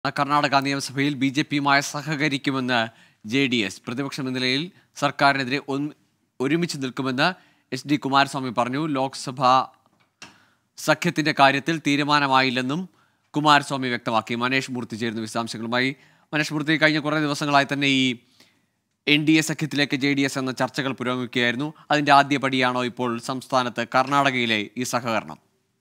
കർണാടക നിയമസഭയിൽ ബിജെപിയുമായി സഹകരിക്കുമെന്ന് ജെഡിഎസ് പ്രതിപക്ഷമെന്ന നിലയിൽ സർക്കാരിനെതിരെ ഒരുമിച്ച് നിൽക്കുമെന്ന് എച്ച്.ഡി. കുമാരസ്വാമി പറഞ്ഞു. ലോക്സഭാ സഖ്യത്തിന്റെ കാര്യത്തിൽ തീരുമാനമായില്ലെന്നും കുമാരസ്വാമി വ്യക്തമാക്കി. മനേഷ് മൂർത്തി ചേരുന്നു വിശദാംശങ്ങളുമായി. മനേഷ് മൂർത്തി, കഴിഞ്ഞ കുറേ ദിവസങ്ങളായി തന്നെ ഈ എൻ.ഡി.എ സഖ്യത്തിലേക്ക് ജെഡിഎസ് എന്ന ചർച്ചകൾ പുരോഗമിക്കുകയായിരുന്നു. അതിന്റെ ആദ്യപടിയാണോ ഇപ്പോൾ സംസ്ഥാനത്ത് കർണാടകയിലെ ഈ സഹകരണം?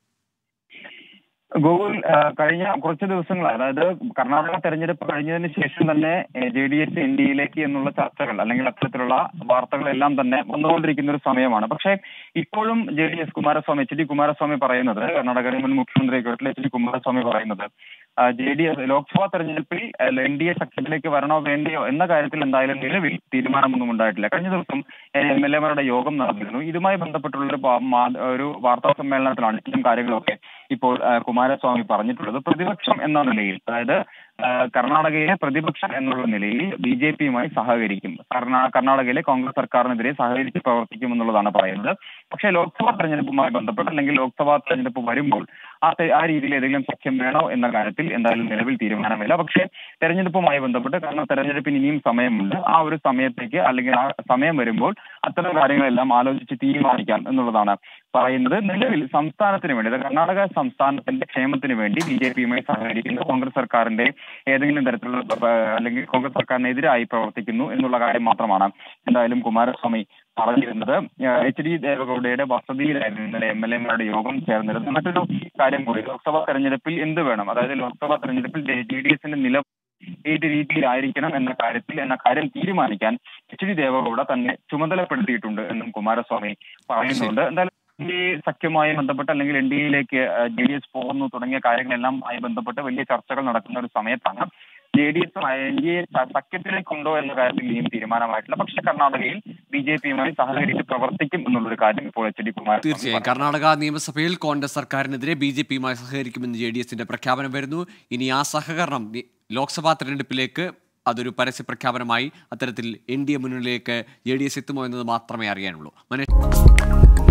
ഗോകുൽ, കഴിഞ്ഞ കുറച്ച് ദിവസങ്ങളായി, അതായത് കർണാടക തെരഞ്ഞെടുപ്പ് കഴിഞ്ഞതിന് ശേഷം തന്നെ ജെഡിഎസ് എൻ.ഡി.എയിലേക്ക് എന്നുള്ള ചർച്ചകൾ അല്ലെങ്കിൽ അത്തരത്തിലുള്ള വാർത്തകളെല്ലാം തന്നെ വന്നുകൊണ്ടിരിക്കുന്ന ഒരു സമയമാണ്. പക്ഷേ ഇപ്പോഴും ജെഡിഎസ് എച്ച്.ഡി. കുമാരസ്വാമി പറയുന്നത്, കർണാടകയിലെ മുൻ മുഖ്യമന്ത്രി എച്ച്.ഡി. കുമാരസ്വാമി പറയുന്നത്, ജെഡിഎസ് ലോക്സഭാ തെരഞ്ഞെടുപ്പിൽ എൻ.ഡി.എ സഖ്യത്തിലേക്ക് വരണോ വേണ്ടയോ എന്ന കാര്യത്തിൽ എന്തായാലും നിലവിൽ തീരുമാനമൊന്നും ഉണ്ടായിട്ടില്ല. കഴിഞ്ഞ ദിവസം എം.എൽ.എമാരുടെ യോഗം നടന്നിരുന്നു. ഇതുമായി ബന്ധപ്പെട്ടുള്ള ഒരു വാർത്താ സമ്മേളനത്തിലാണ് ഇത്തരം കാര്യങ്ങളൊക്കെ ഇപ്പോൾ കുമാരസ്വാമി പറഞ്ഞിട്ടുള്ളത്. പ്രതിപക്ഷം എന്ന നിലയിൽ, അതായത് കർണാടകയിലെ പ്രതിപക്ഷം എന്നുള്ള നിലയിൽ ബിജെപിയുമായി സഹകരിക്കും, കർണാടകയിലെ കോൺഗ്രസ് സർക്കാരിനെതിരെ സഹകരിച്ച് പ്രവർത്തിക്കും എന്നുള്ളതാണ് പറയുന്നത്. പക്ഷേ ലോക്സഭാ തെരഞ്ഞെടുപ്പുമായി ബന്ധപ്പെട്ട് അല്ലെങ്കിൽ ലോക്സഭാ തെരഞ്ഞെടുപ്പ് വരുമ്പോൾ ആ രീതിയിൽ ഏതെങ്കിലും സഖ്യം വേണോ എന്ന കാര്യത്തിൽ എന്തായാലും നിലവിൽ തീരുമാനമില്ല. പക്ഷേ തെരഞ്ഞെടുപ്പുമായി ബന്ധപ്പെട്ട്, കാരണം തെരഞ്ഞെടുപ്പിന് ഇനിയും സമയമുണ്ട്, ആ ഒരു സമയത്തേക്ക് അല്ലെങ്കിൽ ആ സമയം വരുമ്പോൾ അത്തരം കാര്യങ്ങളെല്ലാം ആലോചിച്ച് തീരുമാനിക്കാം എന്നുള്ളതാണ് പറയുന്നത്. നിലവിൽ സംസ്ഥാനത്തിന് വേണ്ടി, കർണാടക സംസ്ഥാനത്തിന്റെ ക്ഷേമത്തിന് വേണ്ടി ബിജെപിയുമായി സഹകരിക്കുന്നു, കോൺഗ്രസ് സർക്കാരിന്റെ ഏതെങ്കിലും തരത്തിലുള്ള അല്ലെങ്കിൽ കോൺഗ്രസ് സർക്കാരിനെതിരായി പ്രവർത്തിക്കുന്നു എന്നുള്ള കാര്യം മാത്രമാണ് എന്തായാലും കുമാരസ്വാമി പറഞ്ഞിരുന്നത്. എച്ച്.ഡി. ദേവഗൌഡയുടെ വസതിയിലായിരുന്നു ഇന്നലെ എം.എൽ.എമാരുടെ യോഗം ചേർന്നിരുന്നത്. മറ്റൊരു കാര്യം കൂടി, ലോക്സഭാ തെരഞ്ഞെടുപ്പിൽ എന്ത് വേണം, അതായത് ലോക്സഭാ തെരഞ്ഞെടുപ്പിൽ ജെഡിഎസിന്റെ നില ഏത് രീതിയിലായിരിക്കണം എന്ന കാര്യം തീരുമാനിക്കാൻ എച്ച്.ഡി. ദേവഗൌഡ തന്നെ ചുമതലപ്പെടുത്തിയിട്ടുണ്ട് എന്നും കുമാരസ്വാമി പറയുന്നുണ്ട്. എന്തായാലും സഖ്യവുമായി ബന്ധപ്പെട്ട് അല്ലെങ്കിൽ എൻ.ഡി.എയിലേക്ക് ജെഡിഎസ് പോകുന്നു തുടങ്ങിയ കാര്യങ്ങളെല്ലാം ആയി ബന്ധപ്പെട്ട് വലിയ ചർച്ചകൾ നടക്കുന്ന ഒരു സമയത്താണ് ജെഡിഎസും എൻ.ഡി.എ സഖ്യത്തിലേക്കുണ്ടോ എന്ന കാര്യത്തിൽ ഇനിയും തീരുമാനമായിട്ടില്ല. പക്ഷേ കർണാടകയിൽ ബിജെപിയുമായി സഹകരിച്ച് പ്രവർത്തിക്കും എന്നുള്ളൊരു കാര്യം ഇപ്പോൾ എച്ച്.ഡി. കുമാരസ്വാമി. തീർച്ചയായും കർണാടക നിയമസഭയിൽ കോൺഗ്രസ് സർക്കാരിനെതിരെ ബിജെപിയുമായി സഹകരിക്കുമെന്ന് ജെഡിഎസിന്റെ പ്രഖ്യാപനം വരുന്നു. ഇനി ആ സഹകരണം ലോക്സഭാ തെരഞ്ഞെടുപ്പിലേക്ക് അതൊരു പരസ്യ പ്രഖ്യാപനമായി അത്തരത്തിൽ എൻ.ഡി.എ മുന്നണിയിലേക്ക് ജെഡിഎസ് എത്തുമോ എന്നത് മാത്രമേ അറിയാനുള്ളൂ.